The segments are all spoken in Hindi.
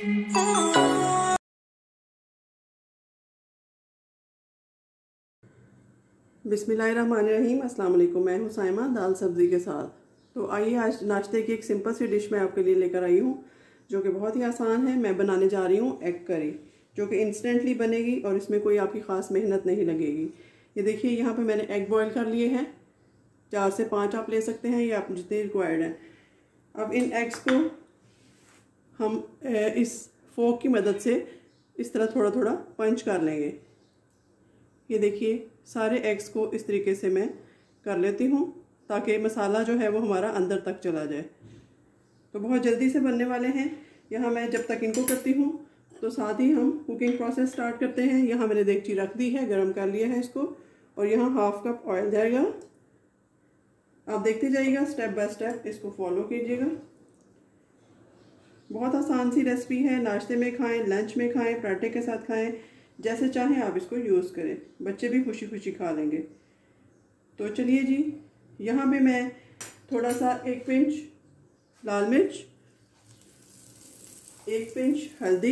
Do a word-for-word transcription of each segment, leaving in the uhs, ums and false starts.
बिस्मिल्लाहिर्रहमानिर्रहीम। अस्सलाम वालेकुम। मैं हूं साइमा दाल सब्ज़ी के साथ। तो आइए आज नाश्ते की एक सिंपल सी डिश मैं आपके लिए लेकर आई हूं जो कि बहुत ही आसान है। मैं बनाने जा रही हूं एग करी, जो कि इंस्टेंटली बनेगी और इसमें कोई आपकी ख़ास मेहनत नहीं लगेगी। ये देखिए, यहाँ पे मैंने एग बॉईल कर लिए हैं। चार से पाँच आप ले सकते हैं या आप जितने रिक्वायर्ड हैं। अब इन एग्स को हम इस फोक की मदद से इस तरह थोड़ा थोड़ा पंच कर लेंगे। ये देखिए, सारे एग्स को इस तरीके से मैं कर लेती हूँ ताकि मसाला जो है वो हमारा अंदर तक चला जाए। तो बहुत जल्दी से बनने वाले हैं। यहाँ मैं जब तक इनको करती हूँ तो साथ ही हम कुकिंग प्रोसेस स्टार्ट करते हैं। यहाँ मैंने देगची रख दी है, गरम कर लिया है इसको, और यहाँ हाफ कप ऑयल जाएगा। आप देखते जाइएगा, स्टेप बाय स्टेप इसको फॉलो कीजिएगा। बहुत आसान सी रेसिपी है। नाश्ते में खाएं, लंच में खाएं, पराठे के साथ खाएं, जैसे चाहें आप इसको यूज़ करें। बच्चे भी खुशी खुशी खा लेंगे। तो चलिए जी, यहाँ पे मैं थोड़ा सा एक पिंच लाल मिर्च, एक पिंच हल्दी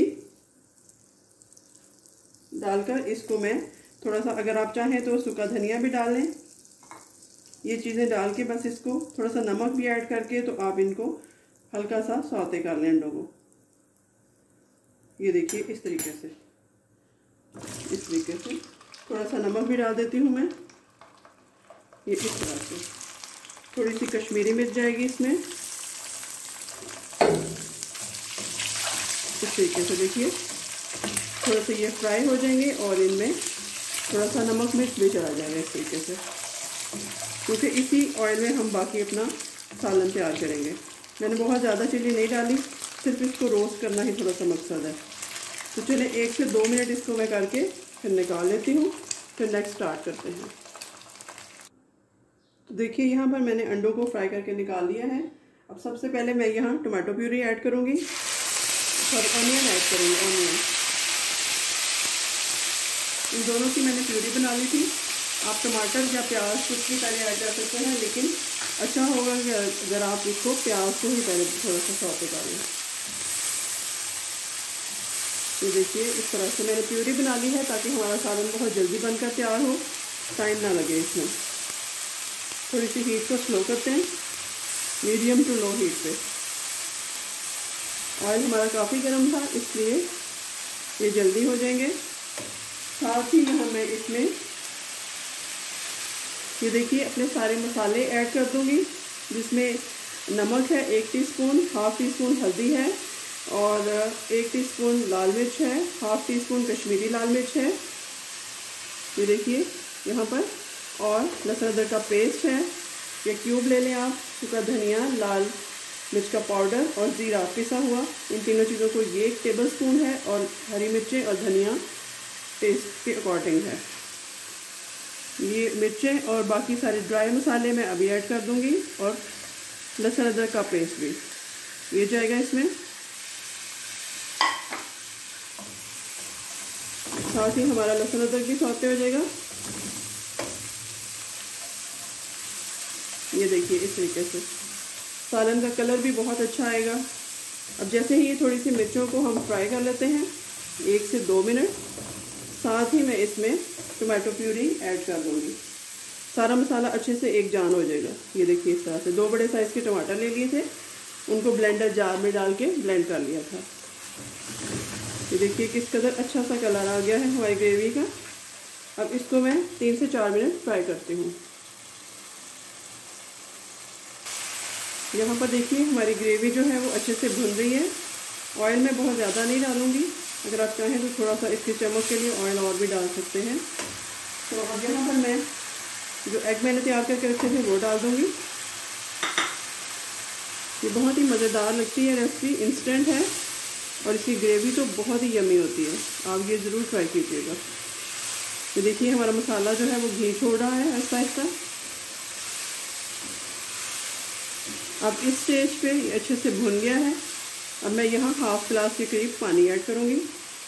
डालकर इसको मैं थोड़ा सा, अगर आप चाहें तो सूखा धनिया भी डाल लें। ये चीज़ें डाल के बस इसको थोड़ा सा नमक भी ऐड करके तो आप इनको हल्का सा सौते कर लें अंडों को। ये देखिए, इस तरीके से इस तरीके से थोड़ा सा नमक भी डाल देती हूँ मैं। ये इस तरह से थोड़ी सी कश्मीरी मिर्च जाएगी इसमें। इस तरीके से देखिए, थोड़ा सा ये फ्राई हो जाएंगे और इनमें थोड़ा सा नमक मिर्च भी चला जाएगा इस तरीके से, क्योंकि इसी ऑयल में हम बाकी अपना सालन तैयार करेंगे। मैंने बहुत ज़्यादा चिली नहीं डाली, सिर्फ इसको रोस्ट करना ही थोड़ा सा मकसद है। तो चलिए एक से दो मिनट इसको मैं करके फिर निकाल लेती हूँ, फिर नेक्स्ट स्टार्ट करते हैं। तो देखिए, यहाँ पर मैंने अंडों को फ्राई करके निकाल लिया है। अब सबसे पहले मैं यहाँ टमाटो प्यूरी ऐड करूँगी और ऑनियन ऐड करूँगी। ऑनियन, इन दोनों की मैंने प्यूरी बना ली थी। आप टमाटर या प्याज कुछ भी पहले ऐड कर सकते हैं, लेकिन अच्छा होगा कि अगर आप इसको प्याज को ही पहले थोड़ा सा सौते कर लें। ये देखिए, इस तरह से मैंने प्यूरी बना ली है ताकि हमारा सालन बहुत जल्दी बनकर तैयार हो, टाइम ना लगे इसमें। थोड़ी सी हीट को स्लो करते हैं, मीडियम टू लो हीट पे। ऑयल हमारा काफ़ी गर्म था, इसलिए ये जल्दी हो जाएंगे। साथ ही यहाँ मैं इसमें ये देखिए अपने सारे मसाले ऐड कर दूँगी, जिसमें नमक है एक टीस्पून, हाफ़ टी स्पून हल्दी है और एक टीस्पून लाल मिर्च है, हाफ़ टी स्पून कश्मीरी लाल मिर्च है। ये देखिए यहाँ पर, और लहसुन अदरक का पेस्ट है, ये क्यूब ले लें आप। सूखा धनिया, लाल मिर्च का पाउडर और ज़ीरा पिसा हुआ, इन तीनों चीज़ों को ये एक टेबल स्पून है, और हरी मिर्चें और धनिया टेस्ट के अकॉर्डिंग है। ये मिर्चें और बाकी सारे ड्राई मसाले मैं अभी ऐड कर दूंगी, और लहसुन अदरक का पेस्ट भी ये जाएगा इसमें। साथ ही हमारा लहसुन अदरक भी सौते हो जाएगा। ये देखिए, इस तरीके से सालन का कलर भी बहुत अच्छा आएगा। अब जैसे ही ये थोड़ी सी मिर्चों को हम फ्राई कर लेते हैं एक से दो मिनट, साथ ही मैं इसमें टमाटो प्यूरी ऐड कर दूँगी। सारा मसाला अच्छे से एक जान हो जाएगा। ये देखिए, इस तरह से दो बड़े साइज़ के टमाटर ले लिए थे, उनको ब्लेंडर जार में डाल के ब्लेंड कर लिया था। ये देखिए किस कदर अच्छा सा कलर आ गया है हमारी ग्रेवी का। अब इसको मैं तीन से चार मिनट फ्राई करती हूँ। यहाँ पर देखिए, हमारी ग्रेवी जो है वो अच्छे से भुन रही है। ऑयल मैं बहुत ज़्यादा नहीं डालूँगी, अगर आप चाहें तो थोड़ा सा इसकी चमक के लिए ऑयल और भी डाल सकते हैं। तो अब यहाँ पर मैं जो एग मैंने तैयार करके रखे थे वो डाल दूँगी। ये बहुत ही मज़ेदार लगती है रेसिपी, इंस्टेंट है और इसकी ग्रेवी तो बहुत ही यमी होती है। आप ये ज़रूर ट्राई कीजिएगा। ये देखिए, हमारा मसाला जो है वो घी छोड़ रहा है आहिस्ता आहिस्ता। अब इस स्टेज पे अच्छे से भुन गया है। अब मैं यहाँ हाफ गिलास के करीब पानी ऐड करूँगी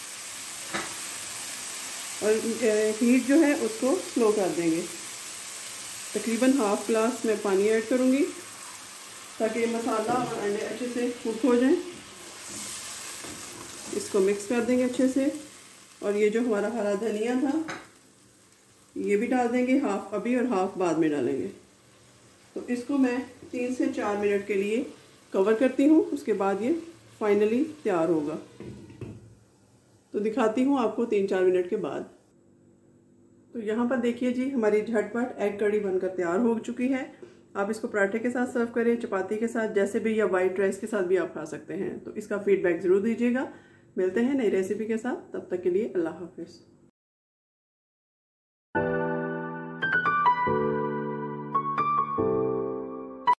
और हीट जो है उसको स्लो कर देंगे। तकरीबन हाफ गिलास मैं पानी ऐड करूँगी ताकि मसाला और अंडे अच्छे से कुक हो जाएं। इसको मिक्स कर देंगे अच्छे से। और ये जो हमारा हरा धनिया था ये भी डाल देंगे, हाफ अभी और हाफ बाद में डालेंगे। तो इसको मैं तीन से चार मिनट के लिए कवर करती हूँ, उसके बाद ये फाइनली तैयार होगा। तो दिखाती हूँ आपको तीन चार मिनट के बाद। तो यहाँ पर देखिए जी, हमारी झटपट एग कड़ी बनकर तैयार हो चुकी है। आप इसको पराठे के साथ सर्व करें, चपाती के साथ जैसे भी, या वाइट राइस के साथ भी आप खा सकते हैं। तो इसका फीडबैक ज़रूर दीजिएगा। मिलते हैं नई रेसिपी के साथ, तब तक के लिए अल्लाह हाफिज़।